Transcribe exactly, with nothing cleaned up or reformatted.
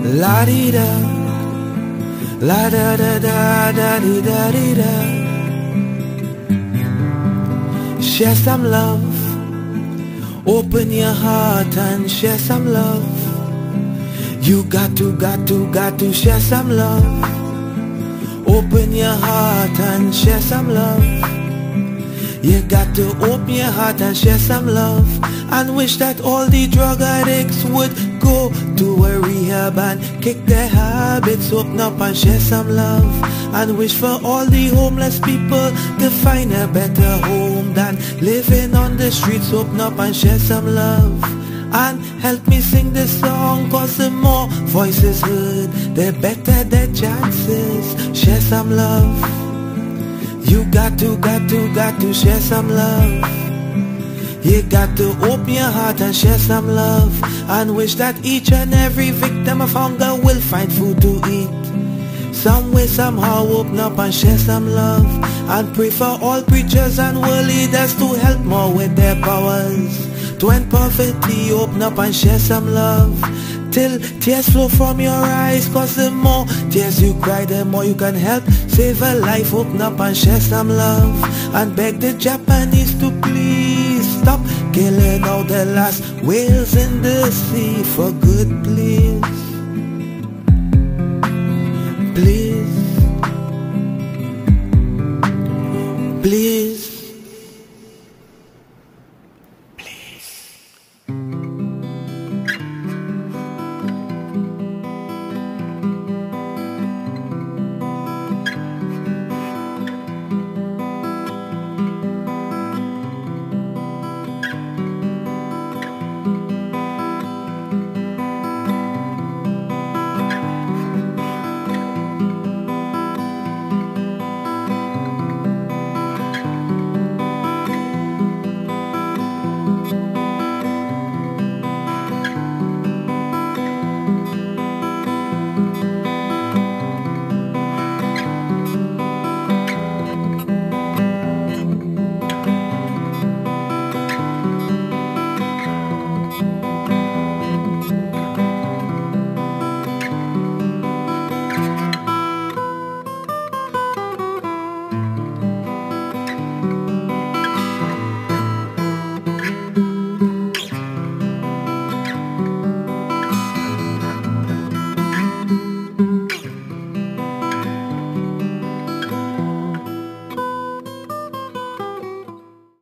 La di da, la da da da da di da di da. Share some love. Open your heart and share some love. You got to, got to, got to share some love. Open your heart and share some love. You got to open your heart and share some love. And wish that all the drug addicts would go to a rehab and kick their habits, open up and share some love. And wish for all the homeless people to find a better home than living on the streets, open up and share some love. And help me sing this song, cause the more voices heard, the better the chances. Share some love. You got to, got to, got to share some love. You got to open your heart and share some love. And wish that each and every victim of hunger will find food to eat. Some way, somehow, open up and share some love. And pray for all preachers and world leaders to help more with their powers. To end poverty, open up and share some love. Till tears flow from your eyes, cause the more tears you cry, the more you can help save a life. Open up and share some love. And beg the Japanese to please stop killing all the last whales in the sea. For good, please.